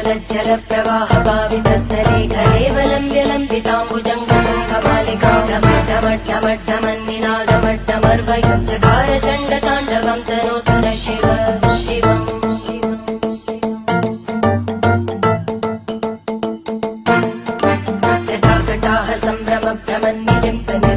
जलप्रवाह पावितस्थले घरेवलम्ब्य लम्बिताम्बुजङ्गतुङ्गमालिका ढमड्ढमड्ढमन्निनादमड्ढमर्वयं चकार चण्डताण्डवं तनोतु न शिव शिवम् जटाकटाः सम्भ्रमभ्रमन्निलिम्पन्